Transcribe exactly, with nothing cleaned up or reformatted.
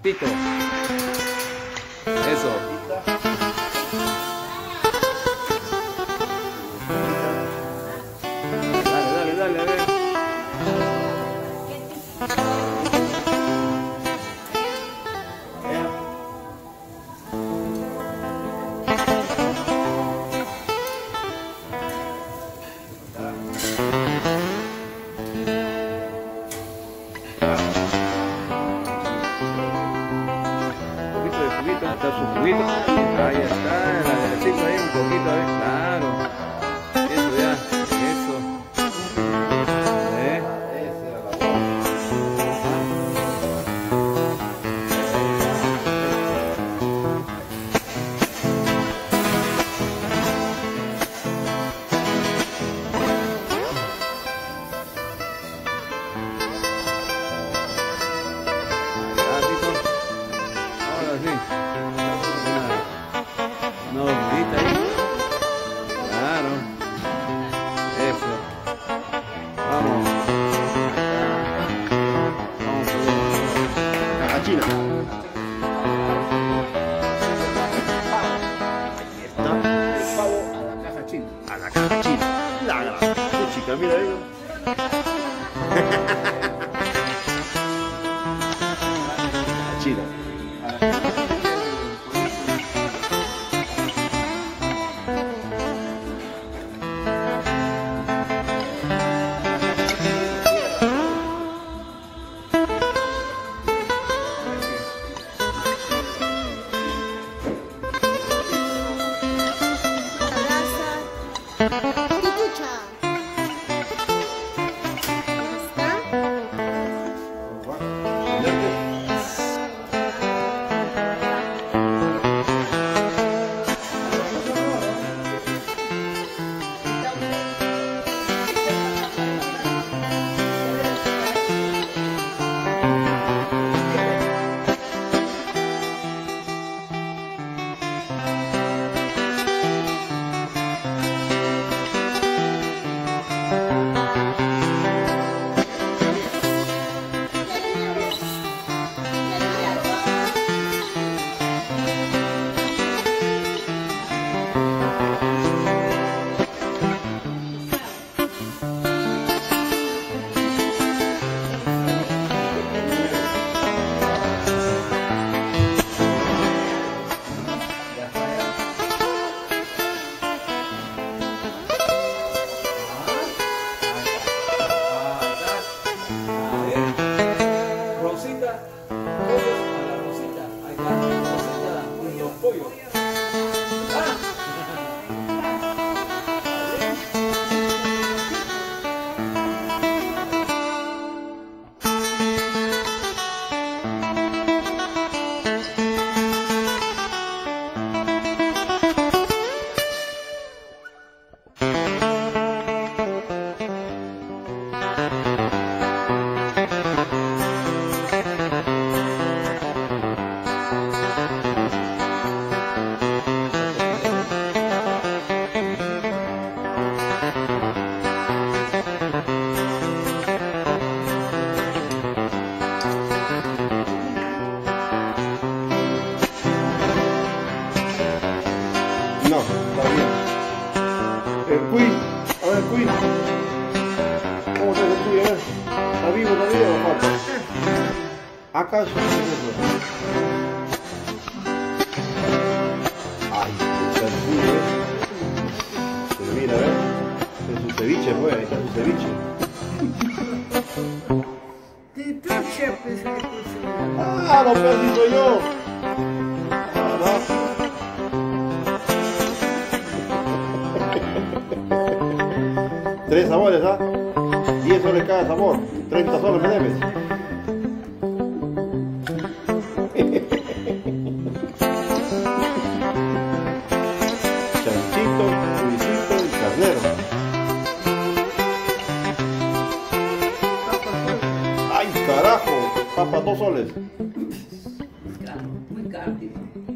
Pito. Eso. Dale, dale, dale, a ver. Está su juguito, ahí está, el airecito ahí un poquito, ahí, claro, eso ya, eso, ¿eh? Ahora sí. Una dormidita ahí. Claro. Eso. Vamos. Vamos a ver. Caja china. Está el pavo a la caja china. A la caja china. La gran chica, mira ahí. Caja china. Titucha. ¿Está? No, está bien. El Queen, a ver, Queen. ¿Cómo está el Queen? A ver. ¿Está vivo todavía o falta? ¿Acaso? ¿Qué es eso? Ay, está el Queen, ¿eh? Pero mira, a ver. Es su ceviche, pues, ahí está su ceviche. Titucha, pues, le puse. Ah, no, pero sí soy yo. Ah, no. Tres sabores, ¿ah? diez soles cada sabor. treinta soles me debes. Chanchito, churicito y carnero. ¡Ay, carajo! Papa, dos soles. Claro, muy caro.